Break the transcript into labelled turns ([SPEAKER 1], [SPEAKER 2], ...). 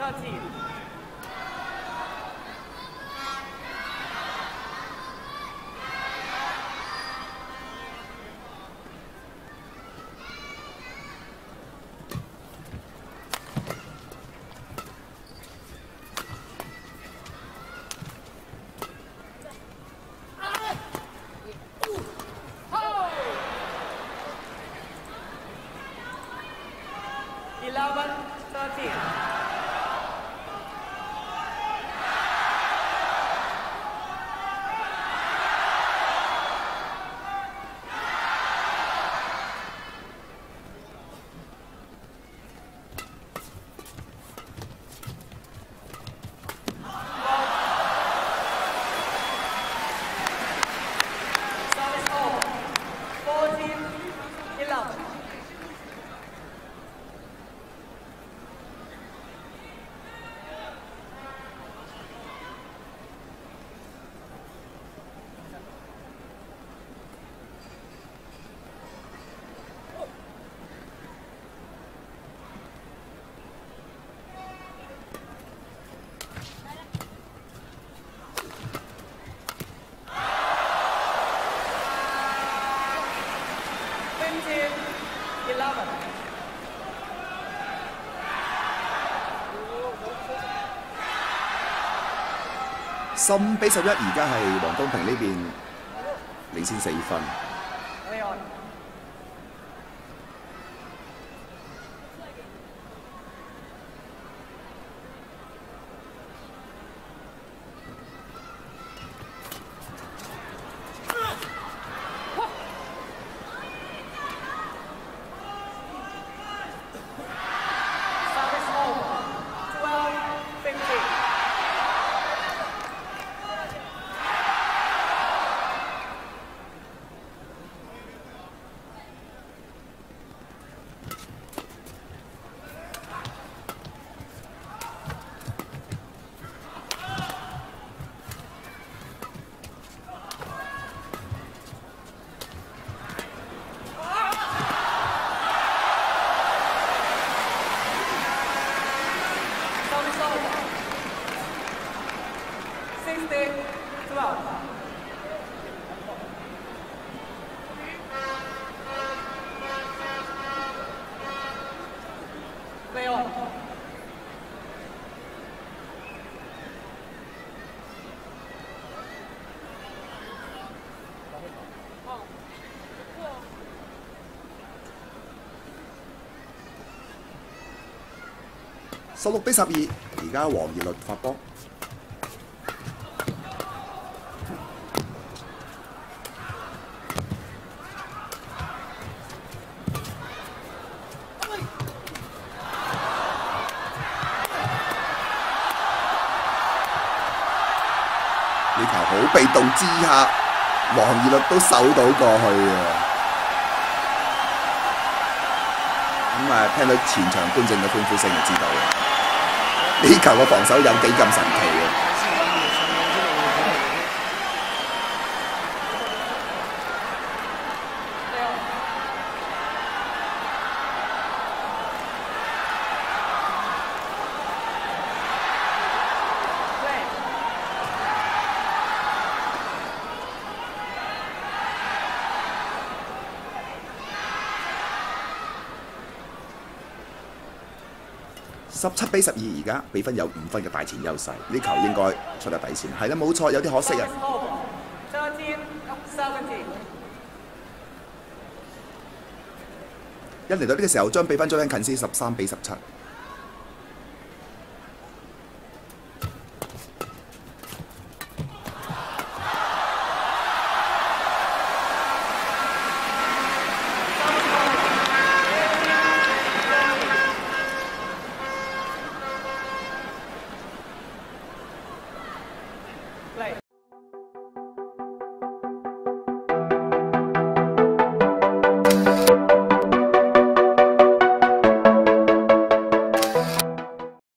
[SPEAKER 1] 13. 11-13. 14-11.
[SPEAKER 2] 15-11，而家係黃東平呢邊領先4分。16-12，而家黃義律發波。呢球好被動之下，黃義律都守到過去啊！聽到前場觀眾嘅歡呼聲就知道呢球嘅防守有幾咁神奇啊！17-12，而家比分有5分嘅大前優勢，呢球應該出得底線。係啦，冇錯，有啲可惜啊。一嚟到呢個時候，將比分追緊近先，13-17。